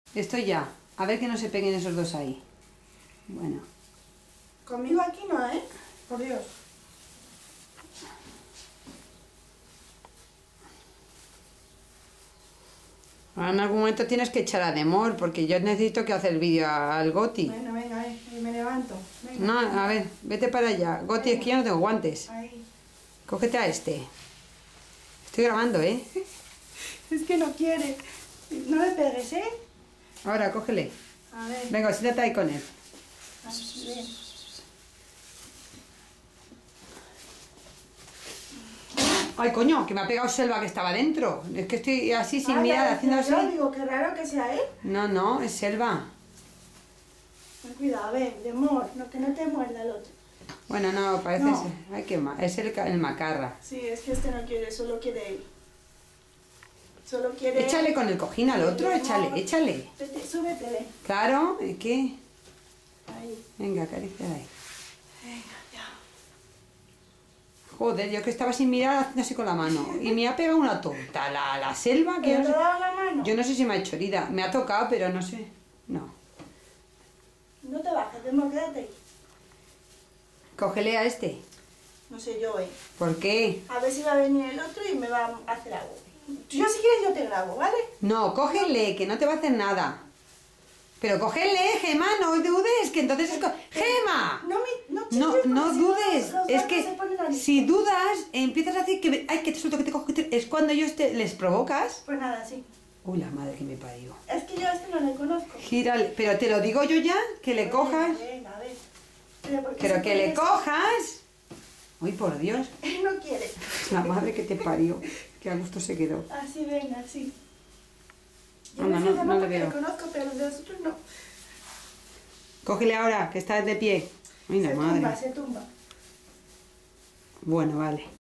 Esto ya. A ver que no se peguen esos dos ahí. Bueno. Conmigo aquí no, ¿eh? Por Dios. Ahora en algún momento tienes que echar a Demor, porque yo necesito que hacer vídeo al Goti. Bueno, venga, me levanto. Venga, No, venga. a ver, vete para allá. Goti, es que yo no tengo guantes. Ahí. Cógete a este. Estoy grabando, ¿eh? Es que no quiere. No le pegues, ¿eh? Ahora, cógele. A ver. Venga, siéntate ahí con él. Así, ven. Ay, coño, que me ha pegado Selva que estaba dentro. Es que estoy así sin mirar, haciendo así. Yo digo, qué raro que sea él. No, no, es Selva. Ten cuidado, a ver, Demor, no, que no te muerda el otro. Bueno, no, parece No. ser. Ay, qué mal. Es el macarra. Sí, es que este no quiere, solo quiere él. Solo quiere... Échale con el cojín al otro, échale, échale. Vete, súbete, ven. Claro, es que... Ahí. Venga, acaricia ahí. Venga, ya. Joder, yo que estaba sin mirar haciendo así con la mano. Y me ha pegado una tonta, la Selva, que ¿Pero yo te no ha sé, dado la mano? yo no sé si me ha hecho herida. Me ha tocado, pero no sé. No. No te bajes, Demor, quédate ahí. Cógele a este. No sé yo, ¿Por qué? A ver si va a venir el otro y me va a hacer algo. Yo si quieres yo te grabo, ¿vale? No, cógele, que no te va a hacer nada. Pero cógele, Gema, no dudes, que entonces es... ¡Gema! No No, chilles, no porque si dudes. los Es gatos que se ponen a si dudas, empiezas a decir que... Ay, que te suelto, que te cojo, que te... Es cuando ellos les provocas. Pues nada, sí. Uy, la madre que me parió. Es que yo a este no le conozco. Gírale, pero te lo digo yo ya, que le cojas. Venga, a ver. ¿Por qué Pero se que pone le eso? cojas. Uy, por Dios. Él no quiere. La madre que te parió. Que a gusto se quedó. Así, venga, así. Yo Anda, me no, fijo, no le porque veo. le conozco, pero los de los otros no. Cógele ahora, que está de pie. Ay, la Se madre. tumba, se tumba. Bueno, vale.